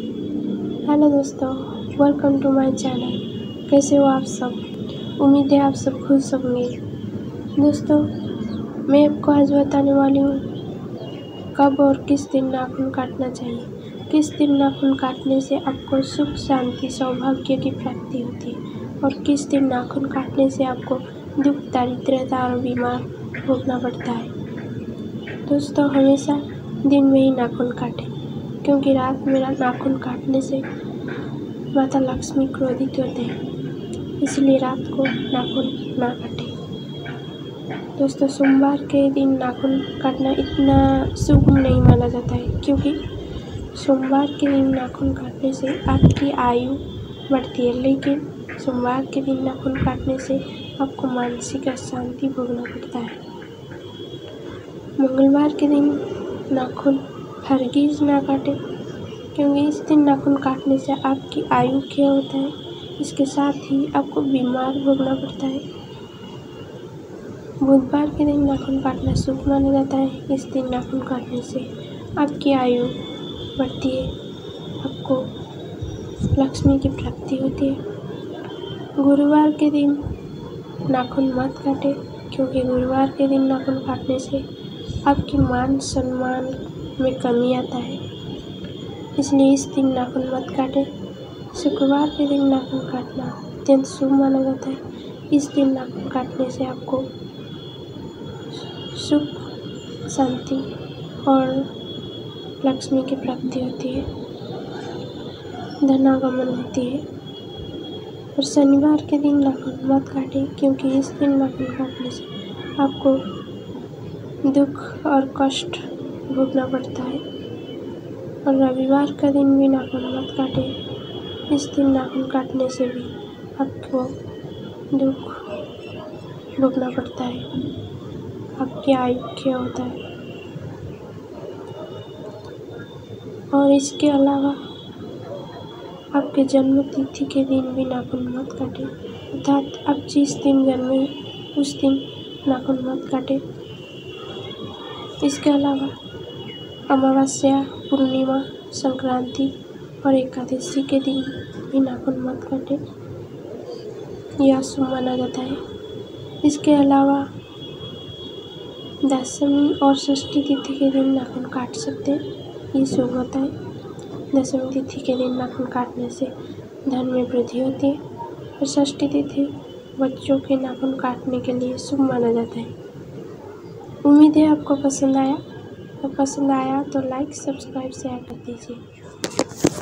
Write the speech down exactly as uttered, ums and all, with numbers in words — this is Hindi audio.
हेलो दोस्तों, वेलकम टू माय चैनल। कैसे हो आप सब? उम्मीद है आप सब खुश होंगे। दोस्तों, मैं आपको आज बताने वाली हूँ कब और किस दिन नाखून काटना चाहिए। किस दिन नाखून काटने से आपको सुख शांति सौभाग्य की प्राप्ति होती है और किस दिन नाखून काटने से आपको दुख दारिद्र्यता और बीमार भोगना पड़ता है। दोस्तों, हमेशा दिन में ही नाखून काटें, क्योंकि रात में नाखून काटने से माता लक्ष्मी क्रोधित होते हैं, इसलिए रात को नाखून ना काटें। दोस्तों, सोमवार के दिन नाखून काटना इतना शुभ नहीं माना जाता है, क्योंकि सोमवार के दिन नाखून काटने से आपकी आयु बढ़ती है, लेकिन सोमवार के दिन नाखून काटने से आपको मानसिक अशांति भोगना पड़ता है। मंगलवार के दिन नाखून हरगिज ना काटें, क्योंकि इस दिन नाखून काटने से आपकी आयु क्षय होता है, इसके साथ ही आपको बीमार भोगना पड़ता है। बुधवार के दिन नाखून काटना शुभ माना जाता है, इस दिन नाखून काटने से आपकी आयु बढ़ती है, आपको लक्ष्मी की प्राप्ति होती है। गुरुवार के दिन नाखून मत काटें, क्योंकि गुरुवार के दिन नाखून काटने से आपकी मान सम्मान में कमी आता है, इसलिए इस दिन नाखून मत काटें। शुक्रवार के दिन नाखून काटना अत्यंत शुभ माना जाता है, इस दिन नाखून काटने से आपको सुख शांति और लक्ष्मी की प्राप्ति होती है, धनागमन होती है। और शनिवार के दिन नाखून मत काटें, क्योंकि इस दिन नाखून काटने से आपको दुख और कष्ट भोगना पड़ता है। और रविवार का दिन भी नाखून मत काटें, इस दिन नाखून काटने से भी आपको दुख भोगना पड़ता है, आपकी आयु क्षय होता है। और इसके अलावा आपके जन्म तिथि के दिन भी नाखून मत काटें, अर्थात आप जिस दिन जन्मे उस दिन नाखून मत काटें। इसके अलावा अमावस्या, पूर्णिमा, संक्रांति और एकादशी के दिन भी नाखून मत काटें, यह शुभ माना जाता है। इसके अलावा दशमी और षष्ठी तिथि के दिन नाखून काट सकते हैं, ये शुभ होता है। दशमी तिथि के दिन नाखून काटने से धन में वृद्धि होती है और षष्ठी तिथि बच्चों के नाखून काटने के लिए शुभ माना जाता है। उम्मीद है आपको पसंद आया। तो पसंद आया तो लाइक, सब्सक्राइब, शेयर कर दीजिए।